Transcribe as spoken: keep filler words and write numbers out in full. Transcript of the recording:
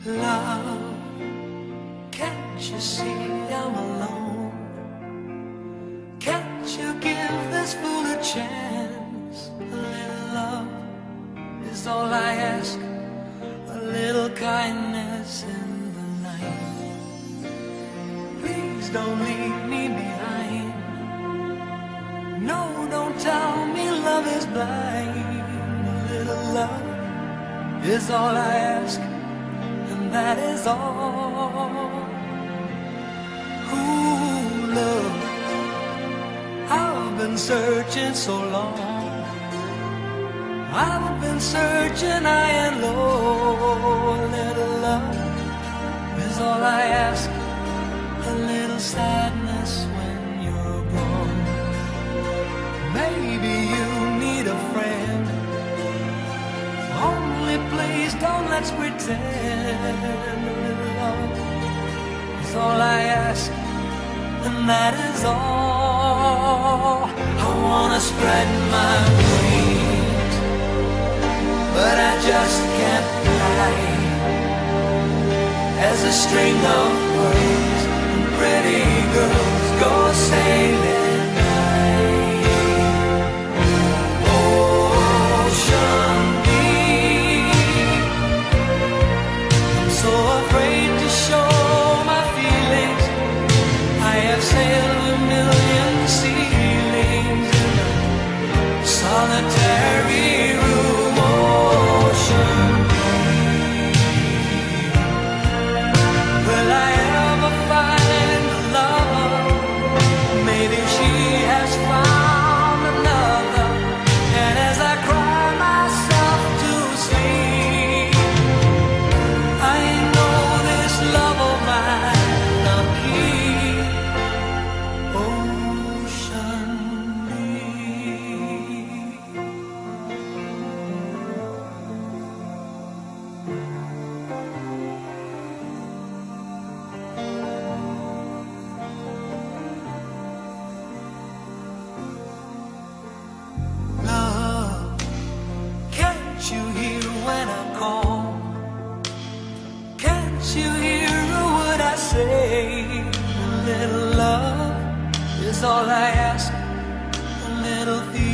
Love, can't you see I'm alone? Can't you give this fool a chance? A little love is all I ask, a little kindness in the night. Please don't leave me behind. No, don't tell me love is blind. A little love is all I ask, and that is all. Ooh, love, I've been searching so long. I've been searching high and low. A little love is all I ask, a little sadness when you're gone. Maybe you need a friend. Only please don't let's pretend. A little love is all I ask, and that is all. I wanna spread my wings, but I just can't fly. As a string of pearls and pretty girls go sailing high. Ocean deep, I'm so afraid to show my feelings. I have sailed a million ceilings in a solitary room. Ocean deep, will I ever find a lover? Maybe she has found another. And as I cry myself to sleep, I know this love of mine I'll keep. Ocean deep. Love, can't you hear when I call? Can't you hear what I say? A little love is all I ask, a little fear.